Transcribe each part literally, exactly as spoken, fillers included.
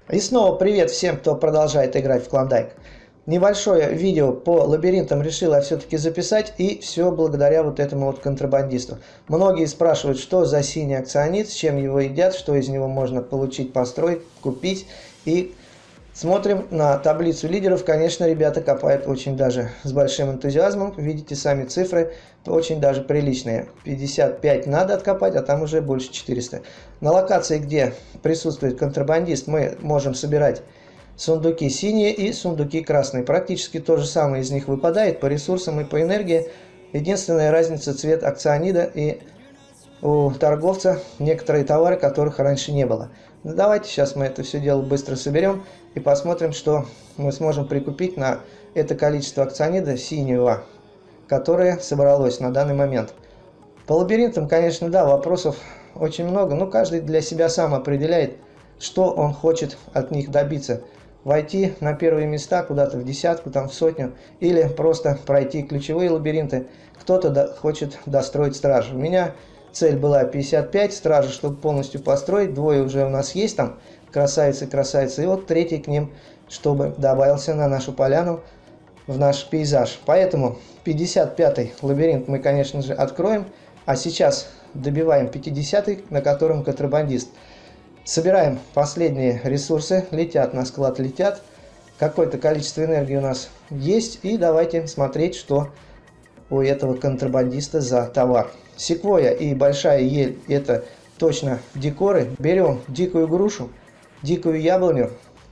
И снова привет всем, кто продолжает играть в Клондайк. Небольшое видео по лабиринтам решил я все-таки записать, и все благодаря вот этому вот контрабандисту. Многие спрашивают, что за синий акционит, с чем его едят, что из него можно получить, построить, купить. И смотрим на таблицу лидеров. Конечно, ребята копают очень даже с большим энтузиазмом. Видите сами цифры, очень даже приличные. пятьдесят пять надо откопать, а там уже больше четырёхсот. На локации, где присутствует контрабандист, мы можем собирать сундуки синие и сундуки красные. Практически то же самое из них выпадает по ресурсам и по энергии. Единственная разница — цвет акционида, и у торговца некоторые товары, которых раньше не было. Ну, давайте сейчас мы это все дело быстро соберем и посмотрим, что мы сможем прикупить на это количество акционида синего, которое собралось на данный момент. По лабиринтам, конечно, да, вопросов очень много, но каждый для себя сам определяет, что он хочет от них добиться. Войти на первые места куда-то в десятку, там в сотню, или просто пройти ключевые лабиринты. Кто-то до, хочет достроить стражу. У меня цель была пятьдесят пять стражи, чтобы полностью построить. Двое уже у нас есть там, красавицы, красавицы. И вот третий к ним, чтобы добавился на нашу поляну, в наш пейзаж. Поэтому пятьдесят пятый лабиринт мы, конечно же, откроем. А сейчас добиваем пятидесятый, на котором контрабандист. Собираем последние ресурсы, летят на склад, летят. Какое-то количество энергии у нас есть. И давайте смотреть, что у этого контрабандиста за товар. Секвойя и большая ель — это точно декоры. Берем дикую грушу, дикую яблоню.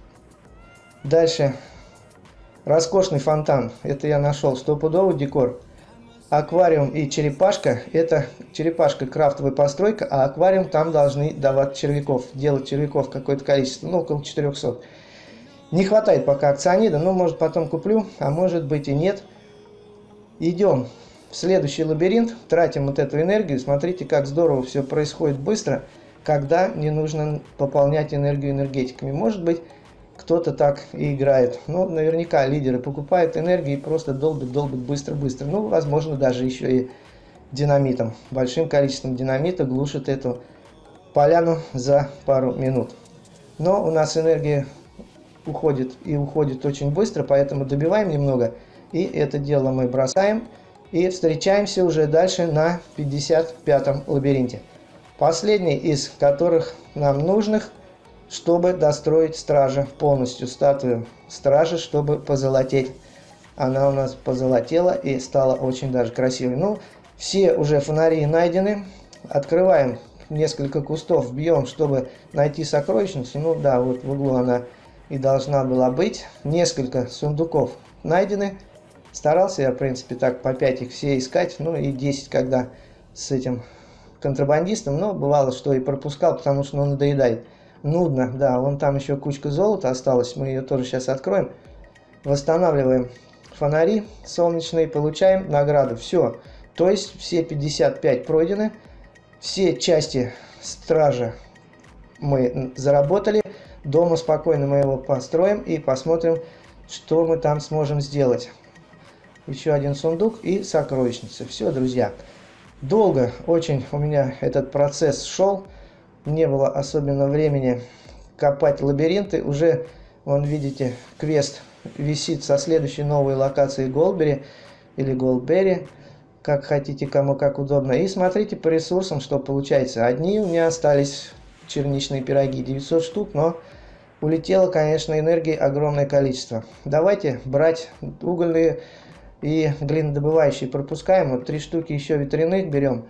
Дальше роскошный фонтан. Это я нашел стопудовый декор. Аквариум и черепашка — это черепашка крафтовая постройка, а аквариум там должны давать червяков, делать червяков какое-то количество, ну около четырёхсот. Не хватает пока акционида, но может потом куплю, а может быть и нет. Идем в следующий лабиринт, тратим вот эту энергию. Смотрите, как здорово все происходит быстро, когда не нужно пополнять энергию энергетиками. Может быть, кто-то так и играет. Ну, наверняка лидеры покупают энергию и просто долбят, долбят быстро-быстро. Ну, возможно, даже еще и динамитом. Большим количеством динамита глушит эту поляну за пару минут. Но у нас энергия уходит и уходит очень быстро, поэтому добиваем немного. И это дело мы бросаем. И встречаемся уже дальше на пятьдесят пятом лабиринте. Последний из которых нам нужных, чтобы достроить стража полностью, статую стражи, чтобы позолотеть. Она у нас позолотела и стала очень даже красивой. Ну, все уже фонари найдены. Открываем несколько кустов, бьем, чтобы найти сокровищницу. Ну да, вот в углу она и должна была быть. Несколько сундуков найдены. Старался я, в принципе, так по пять их все искать. Ну и десять, когда с этим контрабандистом. Но бывало, что и пропускал, потому что он надоедает. Нудно, да, вон там еще кучка золота осталась, мы ее тоже сейчас откроем. Восстанавливаем фонари солнечные, получаем награду. Все, то есть все пятьдесят пять пройдены, все части стража мы заработали. Дома спокойно мы его построим и посмотрим, что мы там сможем сделать. Еще один сундук и сокровищница. Все, друзья, долго очень у меня этот процесс шел. Не было особенно времени копать лабиринты. Уже, вон видите, квест висит со следующей новой локации Голбери или Голбери, как хотите, кому как удобно. И смотрите по ресурсам, что получается. Одни у меня остались черничные пироги, девятьсот штук, но улетело, конечно, энергии огромное количество. Давайте брать угольные и глинодобывающие. Пропускаем. Вот три штуки еще ветряных берем.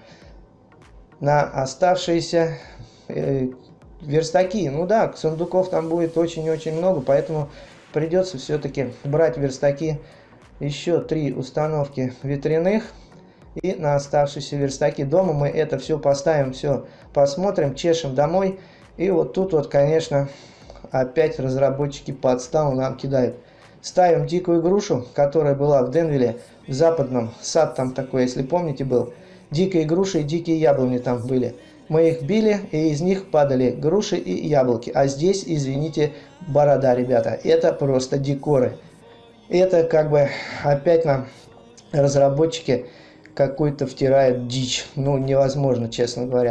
На оставшиеся верстаки. Ну да, сундуков там будет очень-очень много, поэтому придется все-таки брать верстаки. Еще три установки ветряных. И на оставшиеся верстаки дома мы это все поставим, все посмотрим, чешем домой. И вот тут вот, конечно, опять разработчики подставу нам кидают. Ставим дикую грушу, которая была в Денвилле, в западном, сад там такой, если помните, был. Дикие груши и дикие яблони там были. Мы их били, и из них падали груши и яблоки. А здесь, извините, борода, ребята. Это просто декоры. Это как бы опять нам разработчики какую-то втирают дичь. Ну, невозможно, честно говоря.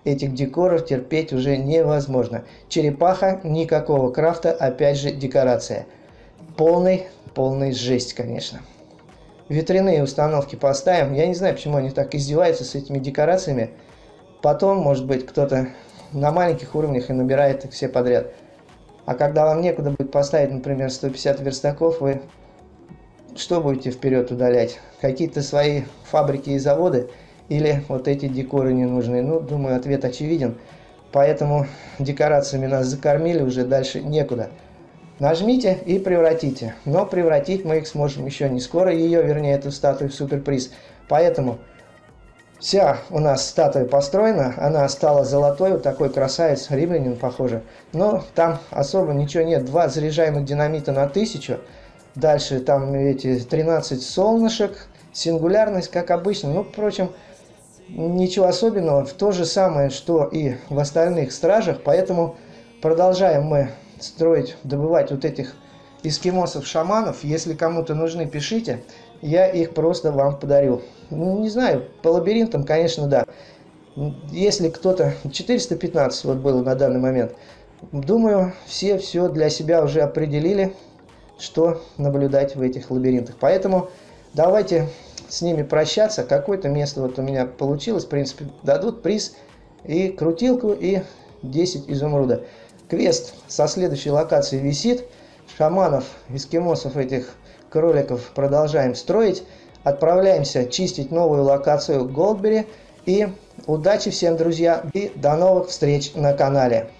этих декоров терпеть уже невозможно. Черепаха, никакого крафта, опять же декорация. Полный, полный жесть, конечно. Ветряные установки поставим. Я не знаю, почему они так издеваются с этими декорациями. Потом, может быть, кто-то на маленьких уровнях и набирает их все подряд. А когда вам некуда будет поставить, например, сто пятьдесят верстаков, вы что будете вперед удалять? Какие-то свои фабрики и заводы? Или вот эти декоры не нужны? Ну, думаю, ответ очевиден. Поэтому декорациями нас закормили, уже дальше некуда. Нажмите и превратите. Но превратить мы их сможем еще не скоро. Ее, вернее, эту статую в суперприз. Поэтому вся у нас статуя построена. Она стала золотой. Вот такой красавец. Римлянин, похоже. Но там особо ничего нет. Два заряжаемых динамита на тысячу. Дальше там эти тринадцать солнышек. Сингулярность, как обычно. Ну, впрочем, ничего особенного. То же самое, что и в остальных стражах. Поэтому продолжаем мы строить, добывать вот этих эскимосов-шаманов. Если кому-то нужны, пишите. Я их просто вам подарю. Ну, не знаю, по лабиринтам, конечно, да. Если кто-то... четыреста пятнадцать вот было на данный момент. Думаю, все все для себя уже определили, что наблюдать в этих лабиринтах. Поэтому давайте с ними прощаться. Какое-то место вот у меня получилось. В принципе, дадут приз и крутилку, и десять изумруда. Квест со следующей локации висит. Шаманов, эскимосов, этих кроликов продолжаем строить. Отправляемся чистить новую локацию Голдберри. И удачи всем, друзья, и до новых встреч на канале.